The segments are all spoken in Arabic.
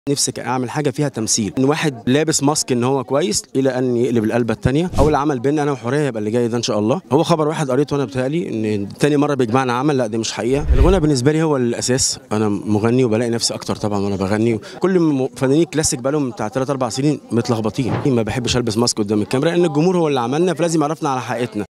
نفسك اعمل حاجه فيها تمثيل، ان واحد لابس ماسك ان هو كويس الى ان يقلب القلبه الثانيه. اول عمل بيننا انا وحوريه يبقى اللي جاي ده ان شاء الله. هو خبر واحد قريته وانا بتهيألي ان تاني مره بيجمعنا عمل، لا دي مش حقيقه. الغنى بالنسبه لي هو الاساس، انا مغني وبلاقي نفسي اكتر طبعا وانا بغني. كل فنانين كلاسيك بقى لهم بتاع 3 4 سنين متلخبطين، ما بحبش البس ماسك قدام الكاميرا لان الجمهور هو اللي عملنا، فلازم يعرفنا على حقيقتنا.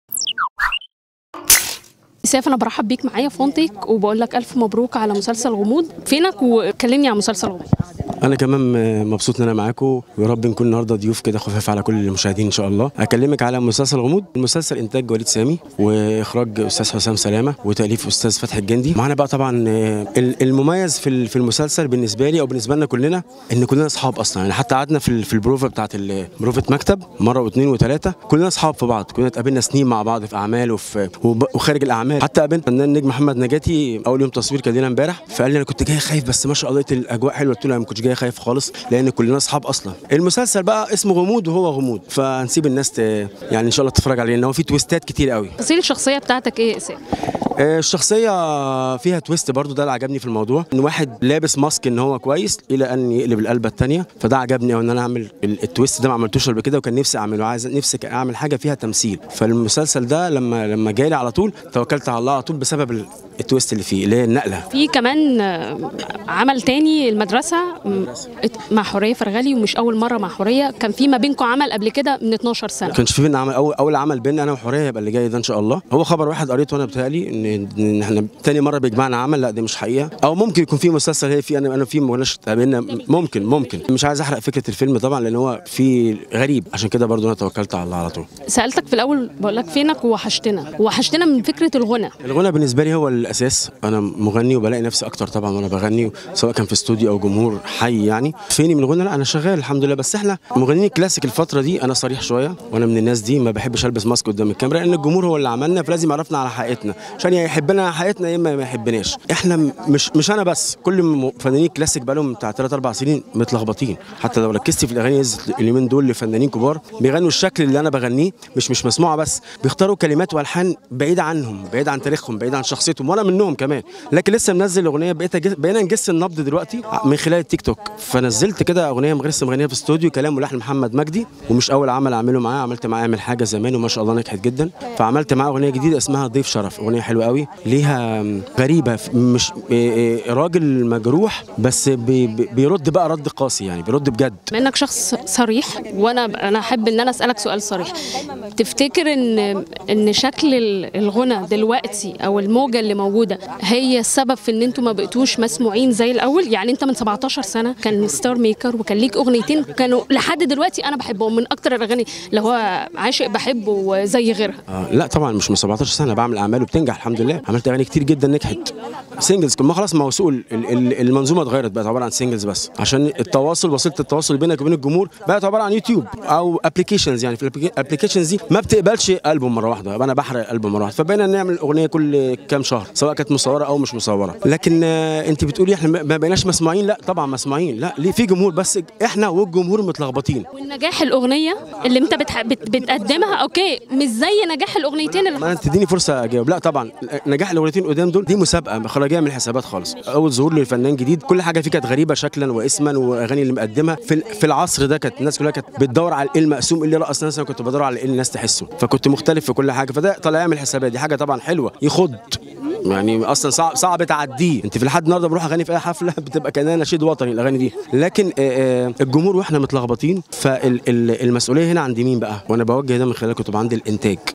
سيف، انا برحب بيك معايا في منطق وبقول لك الف مبروك على مسلسل غموض. فينك وكلمني عن مسلسل غموض. انا كمان مبسوط ان انا معاكم، ويا رب نكون النهارده ضيوف كده خفاف على كل المشاهدين ان شاء الله. اكلمك على مسلسل غموض. المسلسل انتاج وليد سامي واخراج استاذ حسام سلامه وتاليف استاذ فتحي الجندي. معانا بقى طبعا المميز في المسلسل بالنسبه لي او بالنسبه لنا كلنا ان كلنا اصحاب اصلا، يعني حتى قعدنا في البروفه بتاعت بروفه مكتب مره واثنين وثلاثه، كلنا اصحاب في بعض، كلنا اتقابلنا سنين مع بعض في اعمال وخارج الاعمال. حتى قابلت فنان نجم محمد نجاتي اول يوم تصوير كان لنا امبارح، فقال لي انا كنت جاي خايف بس ما شاء الله الاجواء حلوه. قلت له انا ما كنتش جاي خايف خالص لان كلنا اصحاب اصلا. المسلسل بقى اسمه غموض وهو غموض، فهنسيب الناس يعني ان شاء الله تتفرج عليه، لان هو فيه تويستات كتير قوي. تفاصيل الشخصيه بتاعتك ايه يا سيف؟ الشخصيه فيها تويست برضو، ده اللي عجبني في الموضوع، ان واحد لابس ماسك ان هو كويس الى ان يقلب القلبه الثانيه، فده عجبني قوي ان انا اعمل التويست ده، ما عملتوش قبل كده وكان نفسي اعمله. نفسي اعمل حاجه فيها تمثيل، فالمسلسل ده لما جالي على طول توكلت على الله على طول بسبب التويست اللي فيه اللي هي النقله. في كمان عمل تاني المدرسه مع حوريه فرغلي، ومش اول مره مع حوريه، كان في ما بينكم عمل قبل كده من 12 سنه. كانش في بينا عمل، اول عمل بيننا انا وحوريه يبقى اللي جاي ده ان شاء الله. هو خبر واحد قريته وانا بتهيألي ان احنا تاني مره بيجمعنا عمل، لا دي مش حقيقه. او ممكن يكون في مسلسل هي في انا في ما قلناش اتقابلنا، ممكن مش عايز احرق فكره الفيلم طبعا لان هو في غريب، عشان كده برضو انا توكلت على الله على طول. سالتك في الاول بقول لك فينك وحشتنا من فكره الغنى بالنسبه لي هو الاساس، انا مغني وبلاقي نفسي اكتر طبعا وانا بغني، سواء كان في استوديو او جمهور حي. يعني فيني من الغنى؟ لا انا شغال الحمد لله، بس احنا مغنيين كلاسيك الفتره دي انا صريح شويه، وانا من الناس دي ما بحبش البس ماسك قدام الكاميرا لان الجمهور هو اللي عملنا، فلازم يعرفنا على حقيقتنا عشان يا يحبنا على حقيقتنا يا اما ما يحبناش. احنا مش انا بس، كل فنانين كلاسيك بقى لهم بتاع 3 4 سنين متلخبطين. حتى لو ركزتي في الاغاني اليومين دول لفنانين كبار بيغنوا الشكل اللي انا بغنيه، مش مسموعه بس، بيختاروا كلمات والحان بعيده عنهم، بعيده عن تاريخهم، بعيده عن شخصيتهم، وانا منهم كمان. لكن لسه منزل اغنيه بقينا نجس النبض دلوقتي من خلال التيك توك، فنزلت كده اغنيه لسه مغنيها في استوديو، كلام ولحن محمد مجدي، ومش اول عمل اعمله معاه، عملت معاه من حاجه زمان وما شاء الله نجحت جدا. فعملت معاه اغنيه جديده اسمها ضيف شرف، اغنيه حلوه قوي ليها غريبه، مش راجل مجروح بس بيرد بقى رد قاسي، يعني بيرد بجد. بما انك شخص صريح وانا احب ان انا اسالك سؤال صريح، تفتكر ان شكل الغنى دلوقتي او الموجه اللي موجوده هي السبب في ان انتم ما بقيتوش مسموعين زي الاول؟ يعني انت من 17 سنه كان ستار ميكر وكان ليك اغنيتين كانوا لحد دلوقتي انا بحبهم، من اكتر الاغاني اللي هو عاشق بحبه وزي غيرها. لا طبعا مش من 17 سنه، بعمل اعمال وبتنجح الحمد لله، عملت اغاني كتير جدا نجحت سينجلز. ما خلاص ما هو سوق المنظومه اتغيرت، بقت عباره عن سينجلز بس، عشان وسيله التواصل بينك وبين الجمهور بقت عباره عن يوتيوب او ابلكيشنز. يعني في الابلكيشنز دي ما بتقبلش البوم مره واحده، انا بحرق البوم مره واحده، فبقينا نعمل اغنيه كل كام شهر سواء كانت مصوره او مش مصوره. لكن انت بتقولي احنا ما بقيناش مسموعين، لا طبعا مسموعين، لا ليه، في جمهور بس احنا والجمهور متلخبطين. والنجاح الاغنيه اللي انت بتقدمها اوكي مش زي نجاح الاغنيتين اللي ما انت تديني فرصه اجاوب. لا طبعا نجاح الاغنيتين قدام دول دي مسابقه خارجيه من الحسابات خالص، اول ظهور للفنان جديد، كل حاجه فيه كانت غريبه شكلا واسما، واغاني اللي مقدمها في العصر ده كانت الناس كلها كانت بتدور على ايه المقسوم، اللي رقص ناس، انا كنت بدور على ايه الناس تحسه، فكنت مختلف في كل حاجه، فده طالع يعمل حسابات، دي حاجه طبعا حلوه يخض، يعني اصلا صعب تعديه. انت في لحد النهارده بروح اغني في اي حفله بتبقى كانها نشيد وطني الاغاني دي، لكن الجمهور واحنا متلخبطين، فالمسؤوليه هنا عند مين بقى؟ وانا بوجه ده من خلالكم طبعا عند الانتاج.